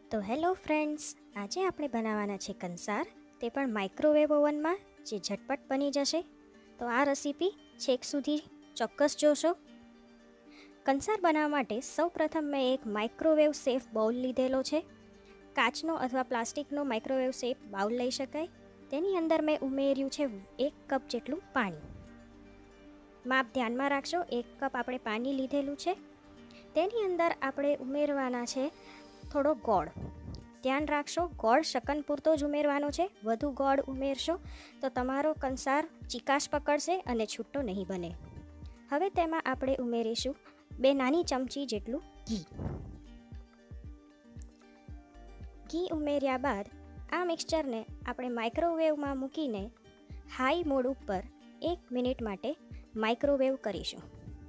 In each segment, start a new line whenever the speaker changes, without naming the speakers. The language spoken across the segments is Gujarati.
તો હેલો ફ્રેન્ડ્સ, આજે આપણે બનાવવાના છે કંસાર, તે પણ માઇક્રોવેવ ઓવનમાં, જે ઝટપટ બની જશે. તો આ રેસીપી છેક સુધી ચોક્કસ જોશો. કંસાર બનાવવા માટે સૌપ્રથમ મેં એક માઇક્રોવેવ સેફ બાઉલ લીધેલો છે. કાચનો અથવા પ્લાસ્ટિકનો માઇક્રોવેવ સેફ બાઉલ લઈ શકાય. તેની અંદર મેં ઉમેર્યું છે 1 કપ જેટલું પાણી. માપ ધ્યાનમાં રાખશો, 1 કપ આપણે પાણી લીધેલું છે. તેની અંદર આપણે ઉમેરવાના છે થોડો ગોળ. ધ્યાન રાખશો, ગોળ શકન પૂરતો જ ઉમેરવાનો છે. વધુ ગોળ ઉમેરશો તો તમારો કંસાર ચીકાશ પકડશે અને છૂટો નહીં બને. હવે તેમાં આપણે ઉમેરીશું 2 નાની ચમચી જેટલું ઘી. ઘી ઉમેર્યા બાદ આ મિક્સચરને આપણે માઇક્રોવેવમાં મૂકીને હાઈ મોડ ઉપર 1 મિનિટ માટે માઇક્રોવેવ કરીશું.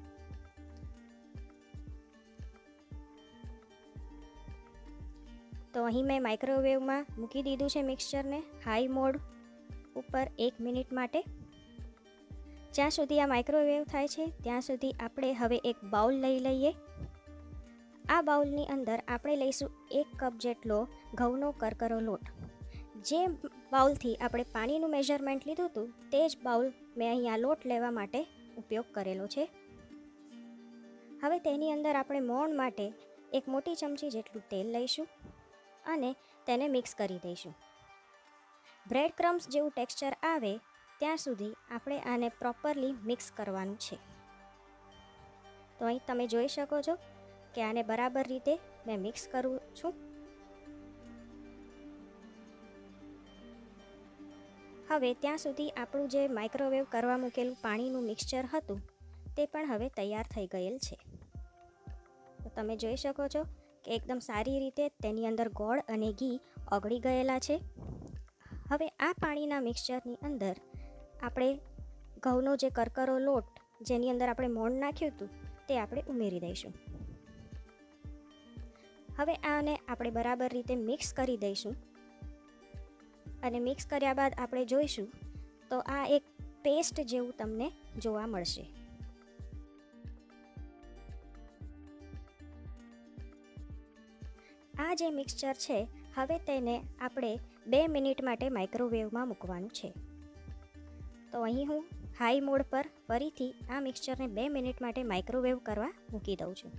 તો અહીં મેં માઇક્રોવેવમાં મૂકી દીધું છે મિક્સચરને હાઈ મોડ ઉપર 1 મિનિટ માટે. જ્યાં સુધી આ માઇક્રોવેવ થાય છે ત્યાં સુધી આપણે હવે એક બાઉલ લઈ લઈએ. આ બાઉલની અંદર આપણે લઈશું 1 કપ જેટલો ઘઉંનો કરકરો લોટ. જે બાઉલથી આપણે પાણીનું મેઝરમેન્ટ લીધું હતું તે જ બાઉલ મેં અહીંયા લોટ લેવા માટે ઉપયોગ કરેલો છે. હવે તેની અંદર આપણે મોણ માટે 1 મોટી ચમચી જેટલું તેલ લઈશું અને તેને મિક્સ કરી દઈશું. બ્રેડ ક્રમ્સ જેવું ટેક્સચર આવે ત્યાં સુધી આપણે આને પ્રોપરલી મિક્સ કરવાનું છે. તો અહીં તમે જોઈ શકો છો કે આને બરાબર રીતે મેં મિક્સ કરું છું. હવે ત્યાં સુધી આપણું જે માઇક્રોવેવ કરવા મૂકેલું પાણીનું મિક્સચર હતું તે પણ હવે તૈયાર થઈ ગયેલ છે. તો તમે જોઈ શકો છો કે એકદમ સારી રીતે તેની અંદર ગોળ અને ઘી ઓગળી ગયેલા છે. હવે આ પાણીના મિક્સચરની અંદર આપણે ઘઉંનો જે કરકરો લોટ જેની અંદર આપણે મોણ નાખ્યું હતું તે આપણે ઉમેરી દઈશું. હવે આને આપણે બરાબર રીતે મિક્સ કરી દઈશું અને મિક્સ કર્યા બાદ આપણે જોઈશું તો આ એક પેસ્ટ જેવું તમને જોવા મળશે. આ જે મિક્સચર છે હવે તેને આપણે 2 મિનિટ માટે માઇક્રોવેવમાં મૂકવાનું છે. તો અહીં હું હાઈ મોડ પર ફરીથી આ મિક્સચરને 2 મિનિટ માટે માઇક્રોવેવ કરવા મૂકી દઉં છું.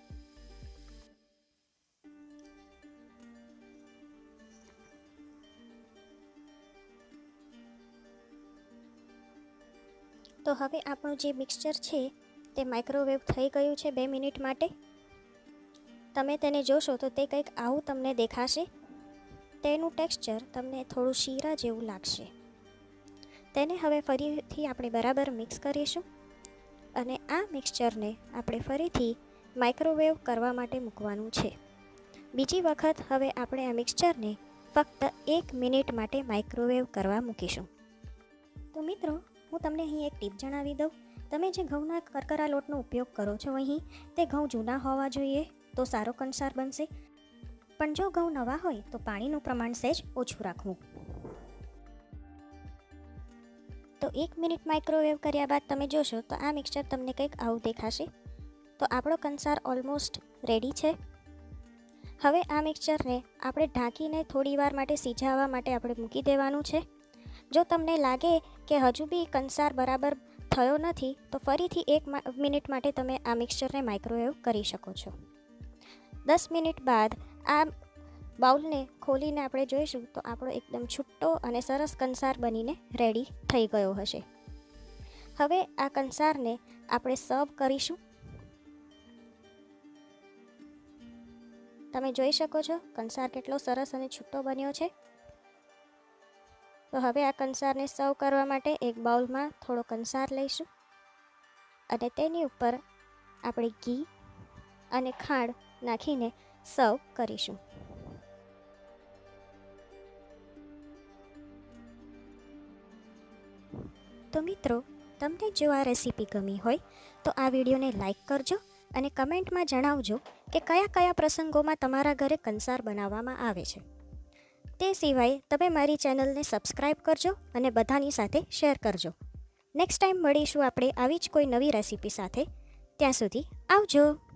તો હવે આપણું જે મિક્સચર છે તે માઇક્રોવેવ થઈ ગયું છે 2 મિનિટ માટે. તમે તેને જોશો તો તે કંઈક આવું તમને દેખાશે. તેનું ટેક્સચર તમને થોડું શીરા જેવું લાગશે. તેને હવે ફરીથી આપણે બરાબર મિક્સ કરીશું અને આ મિક્સચરને આપણે ફરીથી માઇક્રોવેવ કરવા માટે મૂકવાનું છે. બીજી વખત હવે આપણે આ મિક્સચરને ફક્ત 1 મિનિટ માટે માઇક્રોવેવ કરવા મૂકીશું. તો મિત્રો, હું તમને અહીં એક ટીપ જણાવી દઉં. તમે જે ઘઉંના કરકરા લોટનો ઉપયોગ કરો છો અહીં તે ઘઉં જૂના હોવા જોઈએ તો સારો કંસાર બનશે. પણ જો ઘઉં નવા હોય તો પાણીનું પ્રમાણ સહેજ ઓછું રાખવું. તો 1 મિનિટ માઇક્રોવેવ કર્યા બાદ તમે જોશો તો આ મિક્સચર તમને કંઈક આવું દેખાશે. તો આપણો કંસાર ઓલમોસ્ટ રેડી છે. હવે આ મિક્સચરને આપણે ઢાંકીને થોડી વાર માટે સિજાવવા માટે આપણે મૂકી દેવાનું છે. જો તમને લાગે કે હજુ બી કંસાર બરાબર થયો નથી તો ફરીથી 1 મિનિટ માટે તમે આ મિક્સચરને માઇક્રોવેવ કરી શકો છો. 10 મિનિટ બાદ આ બાઉલને ખોલીને આપણે જોઈશું તો આપણો એકદમ છૂટો અને સરસ કંસાર બનીને રેડી થઈ ગયો હશે. હવે આ કંસારને આપણે સર્વ કરીશું. તમે જોઈ શકો છો કંસાર કેટલો સરસ અને છૂટો બન્યો છે. તો હવે આ કંસારને સર્વ કરવા માટે એક બાઉલમાં થોડો કંસાર લઈશું અને તેની ઉપર આપણે ઘી અને ખાંડ નાખીને સર્વ કરીશું. તો મિત્રો, તમને જો આ રેસીપી ગમી હોય તો આ વિડીયોને લાઈક કરજો અને કમેન્ટમાં જણાવજો કે કયા કયા પ્રસંગોમાં તમારા ઘરે કંસાર બનાવવામાં આવે છે. તે સિવાય તમે મારી ચેનલને સબસ્ક્રાઈબ કરજો અને બધાની સાથે શેર કરજો. નેક્સ્ટ ટાઈમ મળીશું આપણે આવી જ કોઈ નવી રેસીપી સાથે. ત્યાં સુધી આવજો.